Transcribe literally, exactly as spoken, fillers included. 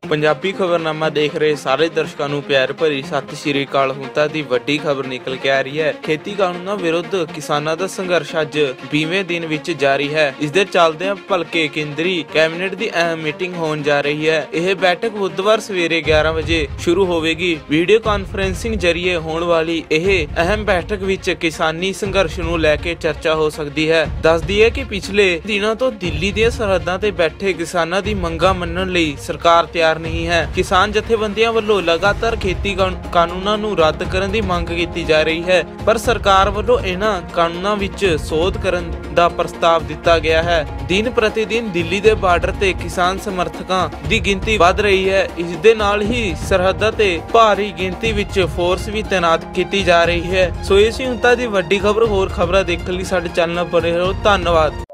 ਪੰਜਾਬੀ ਖਬਰਨਾਮਾ ਦੇਖ ਰਹੇ ਸਾਰੇ ਦਰਸ਼ਕਾਂ ਨੂੰ ਪਿਆਰ ਭਰੀ ਸਤਿ ਸ਼੍ਰੀ ਅਕਾਲ। ਹੁਣ ਤੱਕ ਦੀ ਵੱਡੀ ਖਬਰ ਨਿਕਲ ਕੇ ਆ ਰਹੀ ਹੈ। ਖੇਤੀ ਕਾਨੂੰਨਾਂ ਵਿਰੁੱਧ ਕਿਸਾਨਾਂ ਦਾ ਸੰਘਰਸ਼ ਅੱਜ ਵੀਹਵੇਂ ਦਿਨ ਵਿੱਚ ਜਾਰੀ ਹੈ। ਇਸ ਦੇ ਚੱਲਦਿਆਂ ਭਲਕੇ ਕੇਂਦਰੀ ਕੈਬਨਿਟ ਦੀ ਅਹਿਮ ਮੀਟਿੰਗ ਹੋਣ ਜਾ ਰਹੀ ਹੈ। ਇਹ ਬੈਠਕ ਬੁੱਧਵਾਰ ਸਵੇਰੇ ਗਿਆਰਾਂ ਵਜੇ ਸ਼ੁਰੂ ਹੋਵੇਗੀ। ਵੀਡੀਓ ਕਾਨਫਰੰਸਿੰਗ ਜ਼ਰੀਏ ਹੋਣ ਵਾਲੀ ਇਹ ਅਹਿਮ ਬੈਠਕ ਵਿੱਚ ਕਿਸਾਨੀ ਸੰਘਰਸ਼ ਨੂੰ ਲੈ ਕੇ ਚਰਚਾ ਹੋ ਸਕਦੀ ਹੈ। ਦੱਸਦੀ ਹੈ ਕਿ ਪਿਛਲੇ ਦਿਨਾਂ ਤੋਂ ਦਿੱਲੀ ਦੀਆਂ ਸਰਹੱਦਾਂ ਤੇ ਬੈਠੇ ਕਿਸਾਨਾਂ ਦੀ ਮੰਗਾਂ ਮੰਨਣ ਲਈ ਸਰਕਾਰ ਤਿਆਰ ਨਹੀਂ ਹੈ। ਕਿਸਾਨ ਜਥੇਬੰਦੀਆਂ ਵੱਲੋਂ ਲਗਾਤਾਰ ਖੇਤੀ ਕਾਨੂੰਨਾਂ ਨੂੰ ਰੱਦ ਕਰਨ ਦੀ ਮੰਗ ਕੀਤੀ ਜਾ ਰਹੀ ਹੈ, ਪਰ ਸਰਕਾਰ ਵੱਲੋਂ ਇਹਨਾਂ ਕਾਨੂੰਨਾਂ ਵਿੱਚ ਸੋਧ ਕਰਨ ਦਾ ਪ੍ਰਸਤਾਵ ਦਿੱਤਾ ਗਿਆ ਹੈ। ਦਿਨ ਪ੍ਰਤੀ ਦਿਨ ਦਿੱਲੀ ਦੇ ਬਾਰਡਰ ਤੇ ਕਿਸਾਨ ਸਮਰਥਕਾਂ ਦੀ ਗਿਣਤੀ ਵੱਧ ਰਹੀ ਹੈ। ਇਸ ਦੇ ਨਾਲ ਹੀ ਸਰਹੱਦਾਂ ਤੇ ਭਾਰੀ ਗਿਣਤੀ ਵਿੱਚ ਫੋਰਸ ਵੀ ਤੈਨਾਤ ਕੀਤੀ ਜਾ ਰਹੀ ਹੈ। ਸੋ ਇਸ ਹਿੰਤਾ ਦੀ ਵੱਡੀ ਖਬਰ ਹੋਰ ਖਬਰਾਂ ਦੇਖਣ ਲਈ ਸਾਡੇ ਚੈਨਲ ਬਣੇ ਰਹੋ। ਧੰਨਵਾਦ।